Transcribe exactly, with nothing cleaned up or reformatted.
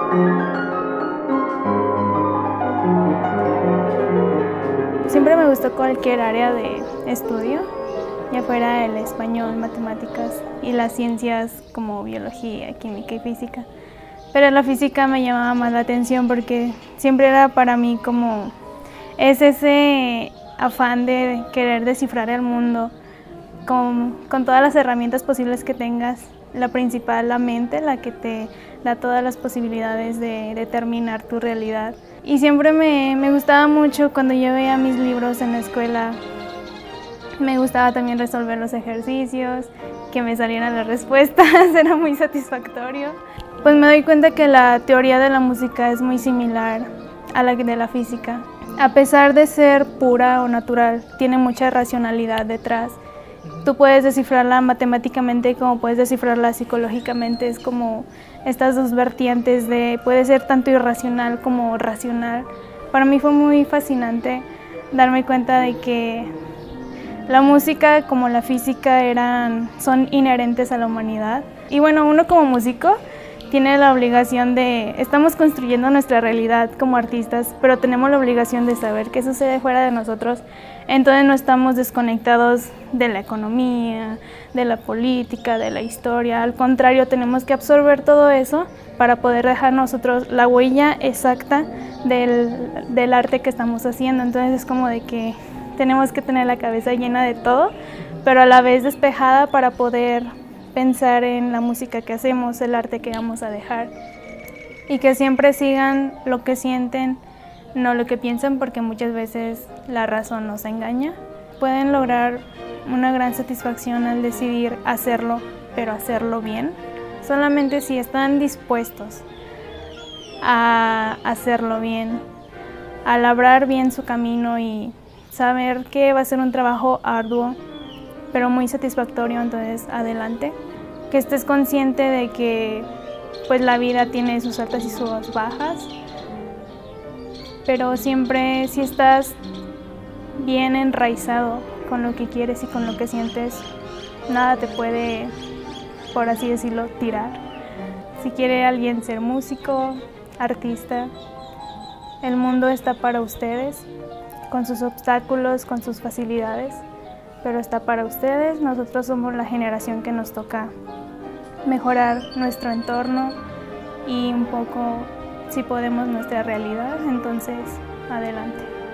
Siempre me gustó cualquier área de estudio, ya fuera el español, matemáticas y las ciencias como biología, química y física. Pero la física me llamaba más la atención porque siempre era para mí como es ese afán de querer descifrar el mundo con, con todas las herramientas posibles que tengas. La principal, la mente, la que te da todas las posibilidades de determinar tu realidad. Y siempre me, me gustaba mucho cuando yo veía mis libros en la escuela. Me gustaba también resolver los ejercicios, que me salieran las respuestas, era muy satisfactorio. Pues me doy cuenta que la teoría de la música es muy similar a la de la física. A pesar de ser pura o natural, tiene mucha racionalidad detrás. Tú puedes descifrarla matemáticamente como puedes descifrarla psicológicamente. Es como estas dos vertientes de puede ser tanto irracional como racional. Para mí fue muy fascinante darme cuenta de que la música como la física eran, son inherentes a la humanidad. Y bueno, uno como músico tiene la obligación de, estamos construyendo nuestra realidad como artistas, pero tenemos la obligación de saber qué sucede fuera de nosotros, entonces no estamos desconectados de la economía, de la política, de la historia, al contrario, tenemos que absorber todo eso para poder dejar nosotros la huella exacta del, del arte que estamos haciendo. Entonces es como de que tenemos que tener la cabeza llena de todo, pero a la vez despejada para poder pensar en la música que hacemos, el arte que vamos a dejar y que siempre sigan lo que sienten, no lo que piensan, porque muchas veces la razón nos engaña. Pueden lograr una gran satisfacción al decidir hacerlo, pero hacerlo bien, solamente si están dispuestos a hacerlo bien, a labrar bien su camino y saber que va a ser un trabajo arduo, pero muy satisfactorio, entonces adelante. Que estés consciente de que pues la vida tiene sus altas y sus bajas, pero siempre si estás bien enraizado con lo que quieres y con lo que sientes, nada te puede, por así decirlo, tirar. Si quiere alguien ser músico, artista, el mundo está para ustedes, con sus obstáculos, con sus facilidades, pero está para ustedes. Nosotros somos la generación que nos toca mejorar nuestro entorno y un poco, si podemos, nuestra realidad, entonces adelante.